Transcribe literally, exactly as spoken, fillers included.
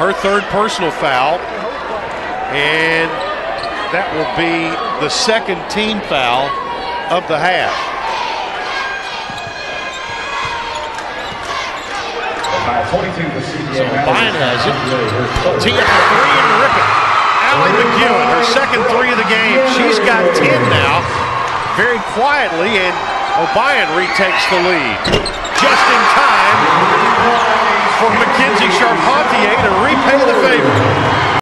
her third personal foul, and that will be the second team foul of the half. So Obion has it. Tee up a three and rip it. Alie McEwen, her second three of the game. She's got ten now, very quietly, and Obion retakes the lead. Just in time for Mackenzie Charpentier to repay the favor.